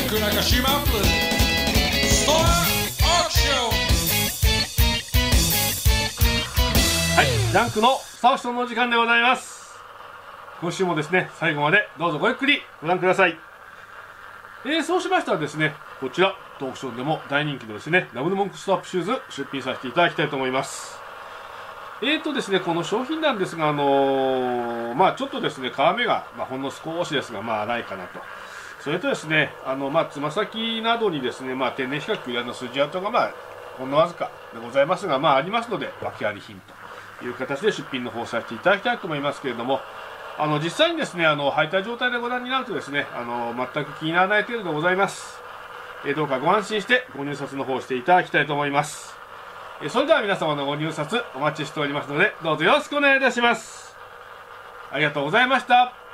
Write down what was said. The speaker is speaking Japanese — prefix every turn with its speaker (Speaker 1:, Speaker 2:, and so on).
Speaker 1: ク中島プレゼンストアオークション。
Speaker 2: はい、ジャンクのスターオークションの時間でございます。今週もですね、最後までどうぞごゆっくりご覧ください。そうしましたらですね、こちらオークションでも大人気のですね、ダブルモンクストアップシューズ出品させていただきたいと思います。ですね、この商品なんですが、ちょっとですね、皮目が、ほんの少しですが、粗いかなと。それとですね、つま先などにですね、天然比較筋跡が、ほんのわずかでございますが、ありますので、訳あり品という形で出品の方させていただきたいと思いますけれども、実際にですね、履いた状態でご覧になるとですね、全く気にならない程度でございます。どうかご安心してご入札の方をしていただきたいと思います。それでは皆様のご入札お待ちしておりますので、どうぞよろしくお願いいたします。ありがとうございました。